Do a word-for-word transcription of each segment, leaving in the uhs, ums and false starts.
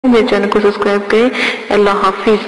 मेरे चैनल को सब्सक्राइब करें। अल्लाह हाफिज।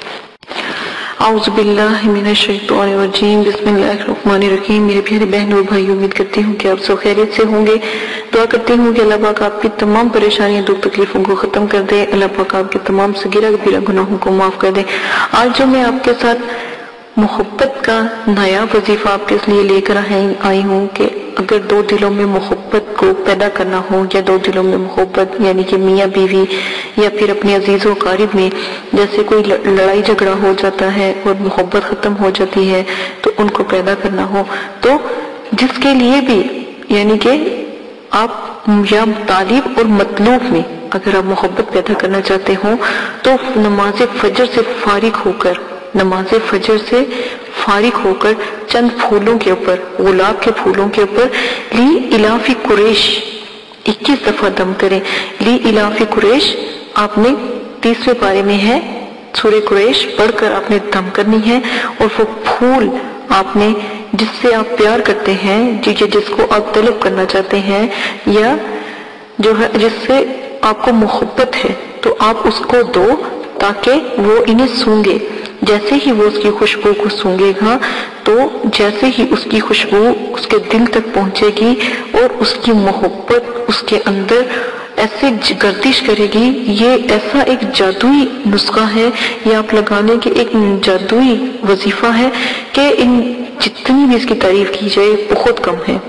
आउज़ बिल्लाहि मिनश शैतानिर रजीम। बिस्मिल्लाहिर रहमानिर रहीम। मेरे प्यारे बहनों और भाइयों, उम्मीद करती हूँ कि आप सब खैरियत से होंगे। दुआ करती हूँ कि अल्लाह पाक आपकी तमाम परेशानियां, दुख तकलीफों को खत्म कर दे। अल्लाह पाक आपके तमाम सगीरा कबीरा गुनाहों को माफ कर दे। आज जो मैं आपके साथ मोहब्बत का नया वजीफा आपके लिए लेकर आई हूँ कि अगर दो दिलों में मोहब्बत को पैदा करना हो, या दो दिलों में मोहब्बत यानी कि मियाँ बीवी या फिर अपने अजीजों कारिब में जैसे कोई लड़ाई झगड़ा हो जाता है और मोहब्बत खत्म हो जाती है, तो उनको पैदा करना हो, तो जिसके लिए भी यानी कि आप या तालिब और मतलूब में अगर आप मोहब्बत पैदा करना चाहते हो, तो नमाज फजर से फारिग होकर नमाज फजर से फारिग होकर चंद फूलों के ऊपर, गुलाब के फूलों के ऊपर ली इलाफी कुरैश इक्कीस दफा दम करें। ली इलाफी कुरैश आपने तीसरे पारे में है, सूरे कुरैश पढ़कर आपने दम करनी है। और वो फूल आपने जिससे आप प्यार करते हैं, जिसको आप तलब करना चाहते हैं, या जो है जिससे आपको मोहब्बत है, तो आप उसको दो ताकि वो इन्हें सूंघे। जैसे ही वो उसकी खुशबू को सूंघेगा, तो जैसे ही उसकी खुशबू उसके दिल तक पहुंचेगी और उसकी मोहब्बत उसके अंदर ऐसे गर्दिश करेगी। ये ऐसा एक जादुई नुस्खा है, ये आप लगाने के एक जादुई वजीफा है कि इन जितनी भी इसकी तारीफ की जाए बहुत कम है,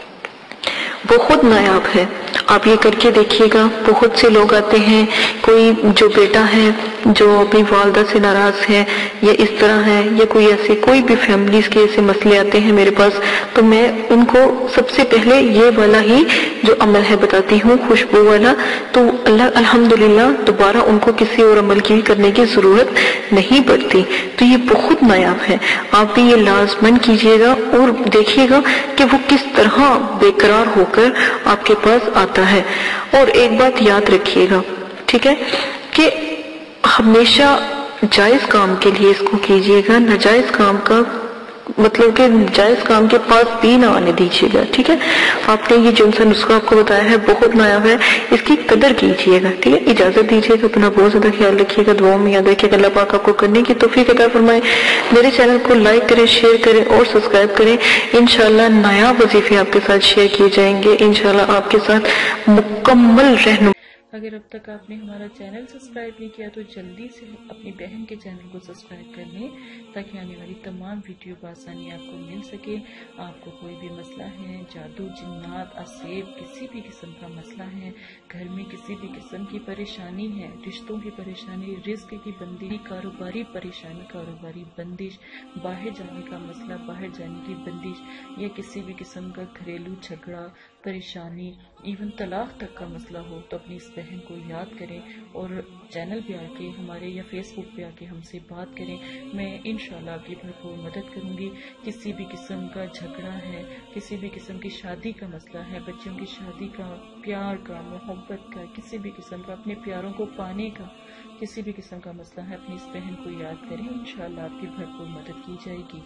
बहुत नायाब है। आप ये करके देखिएगा। बहुत से लोग आते हैं, कोई जो बेटा है जो अपनी वालदा से नाराज है या इस तरह है, या कोई ऐसे कोई भी फैमिलीज के ऐसे मसले आते हैं मेरे पास, तो मैं उनको सबसे पहले ये वाला ही जो अमल है बताती हूँ, खुशबू वाला। तो अल्लाह अल्हम्दुलिल्लाह दोबारा उनको किसी और अमल की करने की जरूरत नहीं पड़ती। तो ये बहुत नायाब है, आप भी ये लाजमन कीजिएगा और देखिएगा कि वो किस तरह बेकरार होकर आपके पास आता है। और एक बात याद रखिएगा, ठीक है, कि हमेशा जायज काम के लिए इसको कीजिएगा, नाजायज काम का मतलब कि जायज काम के पास भी ना आने दीजिएगा, ठीक है। आपने ये जो सा नुस्खा आपको बताया है बहुत नायाब है, इसकी कदर कीजिएगा, ठीक है। इजाजत दीजिएगा, अपना बहुत ज्यादा ख्याल रखिएगा, दुआओं में याद रखिएगा। अल्लाह पाक आपको करने की तौफीक अता फरमाए। मेरे चैनल को लाइक करें, शेयर करें और सब्सक्राइब करें। इंशाल्लाह नया वजीफे आपके साथ शेयर किए जाएंगे, इंशाल्लाह आपके साथ मुकम्मल रहनुमाई। अगर अब तक आपने हमारा चैनल सब्सक्राइब नहीं किया तो जल्दी से अपनी बहन के चैनल को सब्सक्राइब कर लें, ताकि आने वाली तमाम वीडियो बआसानी आपको मिल सके। आपको कोई भी मसला है, जादू, जिन्नात, असेब, किसी भी किस्म का मसला है, घर में किसी भी किस्म की परेशानी है, रिश्तों की परेशानी, रिस्क की बंदिश, कारोबारी परेशानी, कारोबारी बंदिश, बाहर जाने का मसला, बाहर जाने की बंदिश, या किसी भी किस्म का घरेलू झगड़ा, परेशानी, इवन तलाक तक का मसला हो, तो अपनी इस बहन को याद करें और चैनल पे आके हमारे या फेसबुक पे आके हमसे बात करें। मैं इंशाल्लाह आपकी भरपूर मदद करूंगी। किसी भी किस्म का झगड़ा है, किसी भी किस्म की शादी का मसला है, बच्चों की शादी का, प्यार का, मोहब्बत का, किसी भी किस्म का अपने प्यारों को पाने का किसी भी किस्म का मसला है, अपनी इस बहन को याद करें, इंशाल्लाह आपकी भरपूर मदद की जाएगी।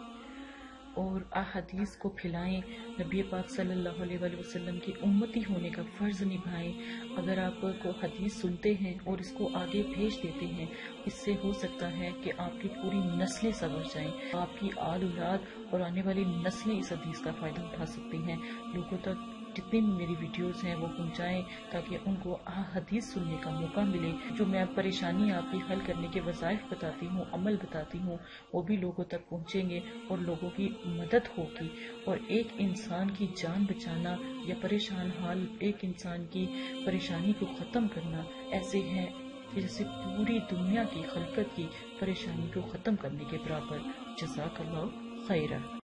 और अहदीस को फैलाएं, नबी पाक सल्लल्लाहु अलैहि वसल्लम की उम्मती होने का फर्ज निभाएं। अगर आप को हदीस सुनते हैं और इसको आगे भेज देते हैं, इससे हो सकता है कि आपकी पूरी नस्लें संवर जाएं, आपकी आल औलाद और आने वाली नस्लें इस हदीस का फायदा उठा सकती हैं। लोगों तक जितनी भी मेरी वीडियोस हैं वो पहुंचाएं, ताकि उनको हदीस सुनने का मौका मिले। जो मैं परेशानी आपकी हल करने के वज़ाइफ बताती हूँ, अमल बताती हूँ, वो भी लोगों तक पहुंचेंगे और लोगों की मदद होगी। और एक इंसान की जान बचाना या परेशान हाल एक इंसान की परेशानी को ख़त्म करना ऐसे है कि जैसे पूरी दुनिया की खलकत की परेशानी को ख़त्म करने के बराबर। जज़ाकल्लाह खैरा।